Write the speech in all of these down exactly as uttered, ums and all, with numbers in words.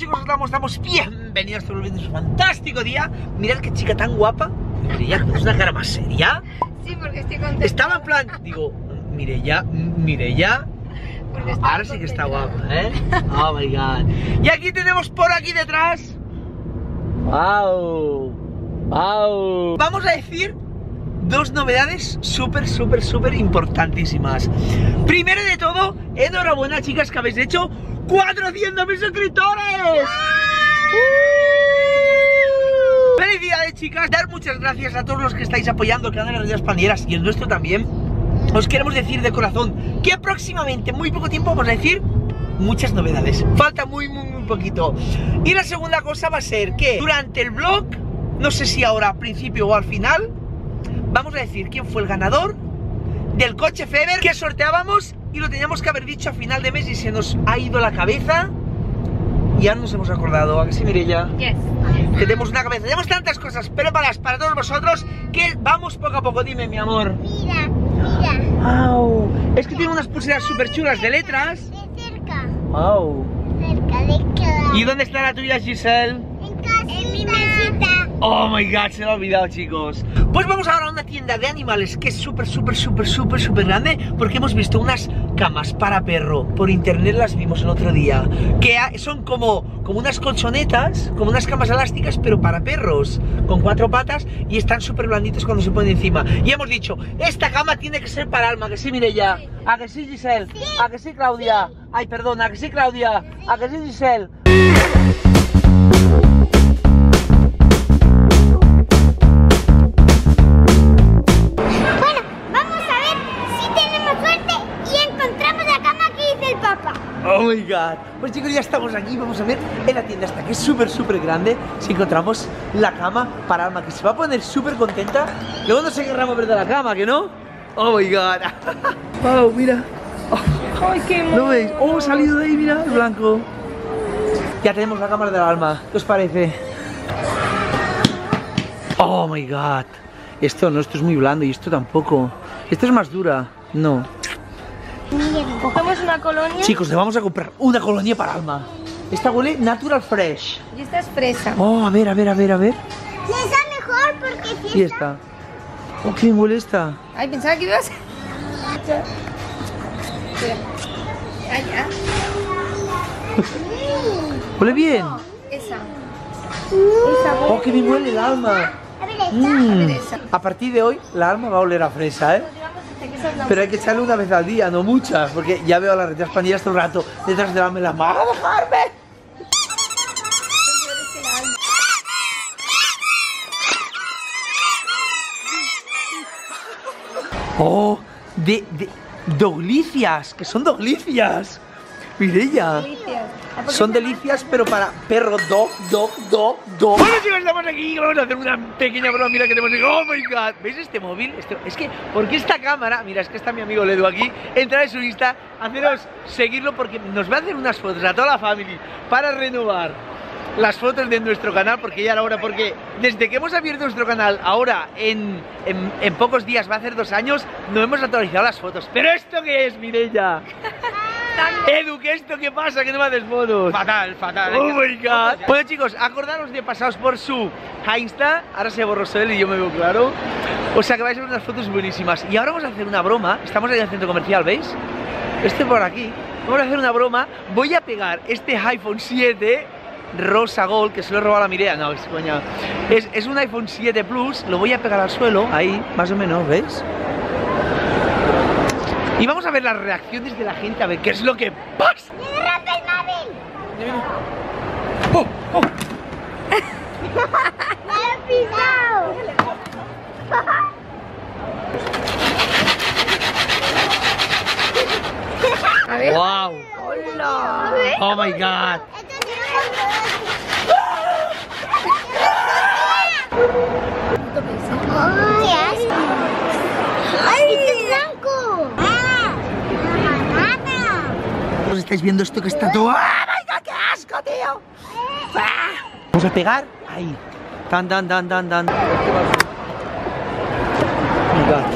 chicos, os damos, damos bienvenidos a un fantástico día. Mirad qué chica tan guapa. Mireia, ¿es una cara más seria? Sí, porque estoy contenta. Estaba en plan, digo, Mireia, Mireia. Ahora sí que está guapa, ¿eh? Oh my god. Y aquí tenemos por aquí detrás. Wow. Wow. Vamos a decir dos novedades súper, súper, súper importantísimas. Primero de todo, enhorabuena, chicas, que habéis hecho cuatrocientos mil suscriptores. ¡Uh! Felicidades, chicas. Dar muchas gracias a todos los que estáis apoyando el canal de Radios Pandilleras y el nuestro también. Os queremos decir de corazón que próximamente, muy poco tiempo, vamos a decir muchas novedades. Falta muy, muy, muy poquito. Y la segunda cosa va a ser que durante el vlog, no sé si ahora al principio o al final, vamos a decir quién fue el ganador del coche Feber que sorteábamos y lo teníamos que haber dicho a final de mes y se nos ha ido la cabeza. Y ya nos hemos acordado, ¿a que sí, Mireia? Yes. Tenemos una cabeza, tenemos tantas cosas preparadas para todos vosotros que vamos poco a poco. Dime, mi amor. Mira, mira. Wow. Es que tiene unas pulseras súper chulas de letras. De cerca. Wow. Cerca de casa. ¿Y dónde está la tuya, Giselle? En casa. En mi mesita. Oh my god, se me ha olvidado, chicos. Pues vamos ahora a una tienda de animales que es súper, súper, súper, súper, súper grande, porque hemos visto unas camas para perro. Por internet las vimos el otro día, que son como, como unas colchonetas, como unas camas elásticas, pero para perros, con cuatro patas, y están súper blanditos cuando se ponen encima. Y hemos dicho, esta cama tiene que ser para Alma, que sí, Mireia. Sí. ¿A que sí, Giselle? Sí. ¿A que sí, Claudia? Sí. Ay, perdón, ¿a que sí, Claudia? Sí. ¿A que sí, Giselle? Oh my god. Pues chicos, ya estamos aquí. Vamos a ver en la tienda esta, que es súper, súper grande. Si encontramos la cama para Alma, que se va a poner súper contenta. Luego no se querrá mover de la cama, ¿que no? Oh my god. Wow, mira. Oh, Ay, qué mono. ¿lo veis? Oh, ha salido de ahí, mira, el blanco. Ya tenemos la cámara del Alma. ¿Qué os parece? Oh my god. Esto no, esto es muy blando y esto tampoco. Esto es más dura. No. Cogemos una colonia. Chicos, le vamos a comprar una colonia para Alma. Esta huele natural fresh. Y esta es fresa. Oh, a ver, a ver, a ver, a ver. Y esa mejor porque si Y esta. Oh, qué bien huele esta. Ay, pensaba que ibas. Espera. Ay, ya. Huele bien. Esa. Esa. Oh, qué bien huele el Alma. A ver esta. Mm. A ver esa. A partir de hoy, la Alma va a oler a fresa, ¿eh? Pero hay que echarle una vez al día, no muchas, porque ya veo a las Radios Pandilleras todo el rato detrás de la me la mano. ¡A dejarme! Oh, de, de doglicias, que son doglicias. Mireia. Delicias. Son delicias, pero para perro, dog, dog, dog, dog. Bueno, chicos, estamos aquí. Vamos a hacer una pequeña broma. Mira que tenemos. Oh my god. ¿Veis este móvil? Este... Es que, ¿por qué esta cámara? Mira, es que está mi amigo Ledu aquí. Entrar en su Insta, haceros seguirlo porque nos va a hacer unas fotos a toda la familia para renovar las fotos de nuestro canal. Porque ya era hora, porque desde que hemos abierto nuestro canal, ahora en, en, en pocos días, va a hacer dos años, no hemos actualizado las fotos. ¿Pero esto qué es, Mireia? Edu, ¿qué esto qué pasa? Que no me haces fotos. Fatal, fatal. Oh my god. Bueno, chicos, acordaros de pasaros por su Insta. Ahora se borró él y yo me veo claro. O sea que vais a ver unas fotos buenísimas. Y ahora vamos a hacer una broma. Estamos ahí en el centro comercial, ¿veis? Este por aquí. Vamos a hacer una broma. Voy a pegar este iPhone siete rosa gold, que se lo he robado a la Mireia. No, es coña. Es, es un iPhone siete Plus. Lo voy a pegar al suelo. Ahí, más o menos, ¿veis? Y vamos a ver las reacciones de la gente, a ver qué es lo que pasa. ¡Me derrapa el móvil! ¡Oh! ¡Oh! ¡Me lo he pisado! A ver. ¡Wow! Hola. ¡Oh my god! Esto tiene ¡ay, asco! ¡Ay, es blanco! ¡Ah! ¡Banana! ¿Vos estáis viendo esto que está todo? ¡Ah, my god, qué asco, tío! ¡Ah! Vamos a pegar ahí. Tan, tan, tan, tan, tan. Oh my god.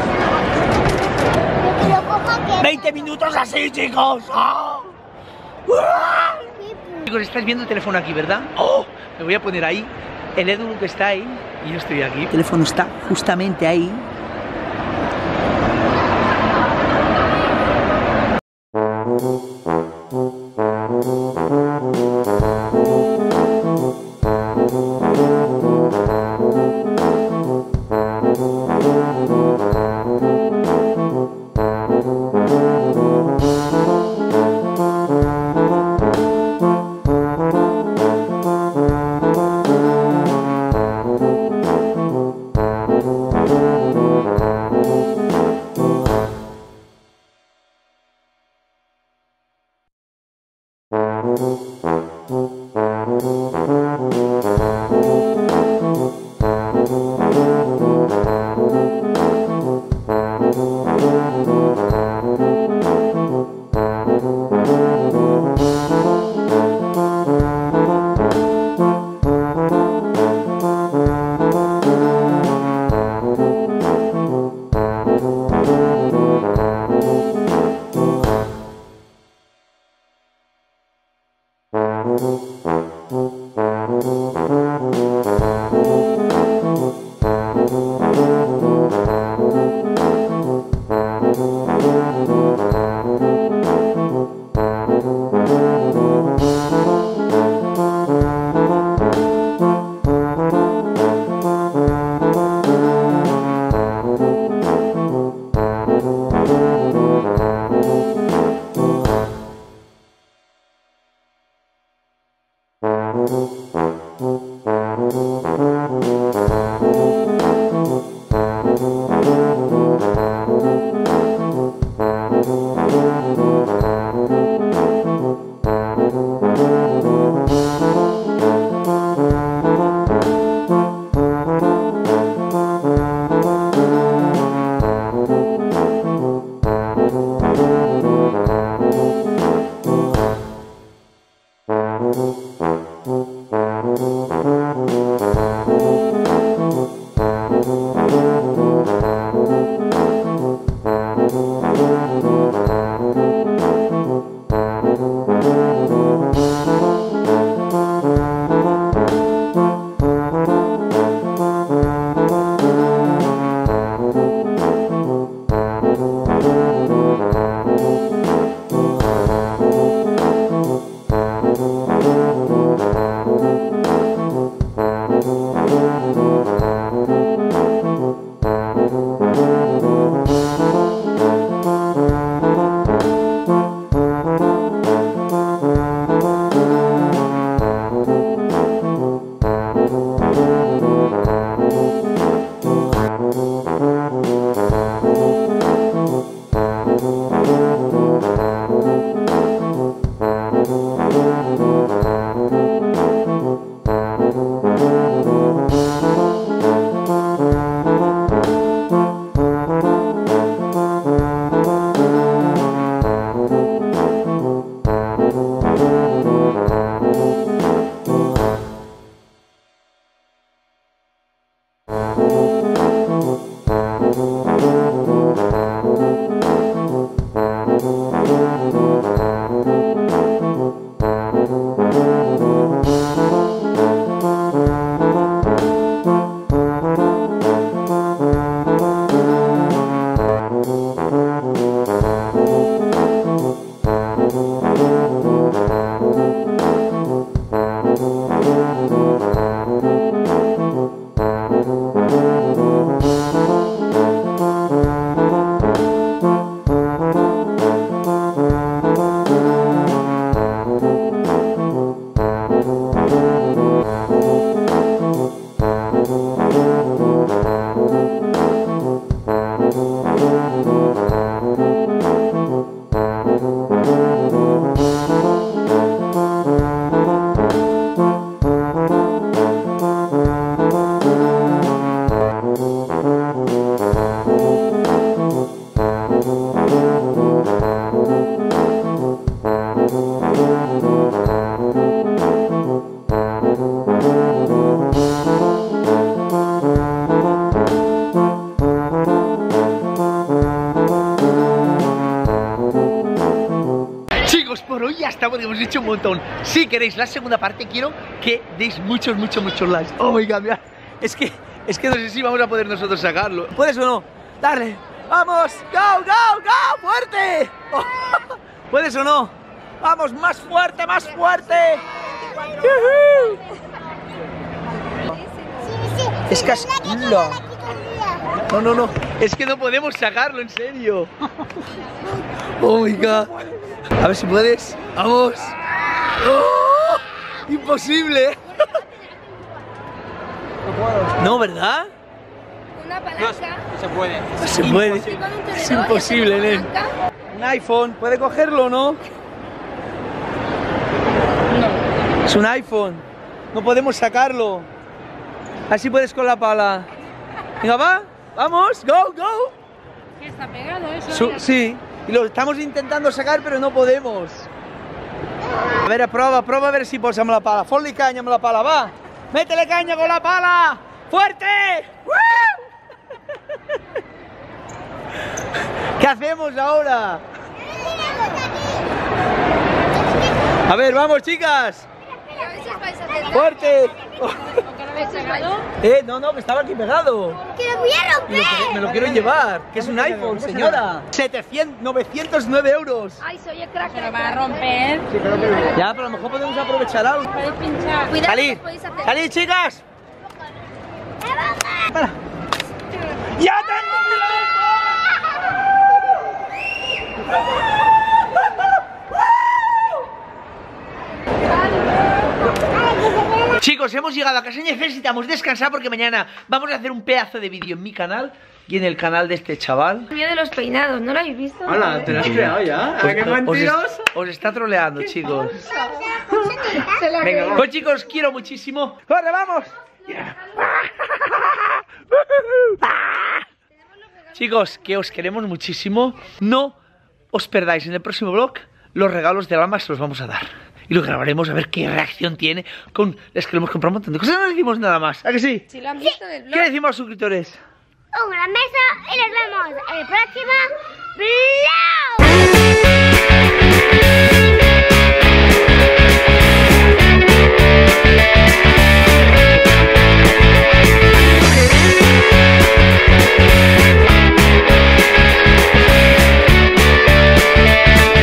Que lo coja que... veinte minutos así, chicos. ¡Ah! ¡Ah! Chicos, chicos, estáis viendo el teléfono aquí, ¿verdad? ¡Oh! Me voy a poner ahí. El Edu que está ahí y yo estoy aquí. El teléfono está justamente ahí. porque hemos hecho un montón. Si queréis la segunda parte, quiero que deis muchos, muchos, muchos likes. Oh my god, mirad. Es que, es que no sé si vamos a poder nosotros sacarlo. ¿Puedes o no? Dale. ¡Vamos! ¡Go, go, go! ¡Fuerte! Oh, ¿puedes o no? ¡Vamos! ¡Más fuerte, más fuerte! ¡Yuhu! Es que es... No. no, no, no. Es que no podemos sacarlo, en serio. Oh my god. A ver si puedes. ¡Vamos! ¡Oh! ¡Imposible! No, ¿verdad? Una palanca. No se puede. No se puede. Sí, con un tenedor Es y imposible, hacer Nen. una palanca. Un iPhone, ¿puede cogerlo o no? Es un iPhone. No podemos sacarlo. Así puedes con la pala. Venga, va. Vamos. Go, go. Que está pegado eso. Su- sí. Y lo estamos intentando sacar, pero no podemos. A ver, prova, prova a ver si posamos la pala. Fot-li caña amb la pala, va. Métele caña con la pala. ¡Fuerte! ¡Woo! ¿Qué hacemos ahora? A ver, vamos, chicas. Pero a veces vais a hacer ¡Fuerte! ¿Porque lo habéis pegado? Eh, no, no, que estaba aquí pegado. ¡Que lo voy a Me lo, romper! me lo quiero llevar, que es un iPhone, señora. setecientos, novecientos nueve euros. Ay, soy el crack. Se lo va a romper. Ya, pero a lo mejor podemos aprovechar algo. Podéis pinchar. Cuidado, ¡Salid! que podéis hacer. ¡Salid, chicas! Espera. ¡Ya tengo mi iPhone! Chicos, hemos llegado a casa y necesitamos descansar porque mañana vamos a hacer un pedazo de vídeo en mi canal y en el canal de este chaval. El mío de los peinados, ¿no lo habéis visto? Hola, te lo has creado ya. Pues ¡Qué os, mentiroso! es- os está troleando, chicos. Se la Venga, Pues chicos, quiero muchísimo. ¡Corre, vamos! Chicos, que os queremos muchísimo. No os perdáis en el próximo vlog. Los regalos de Alma se los vamos a dar. Y lo grabaremos a ver qué reacción tiene. Con es que le hemos comprado un montón de cosas. No decimos nada más. ¿A que sí? Si lo han visto del ¿Qué blog. decimos a los suscriptores? Un gran beso y nos vemos en el próximo vlog.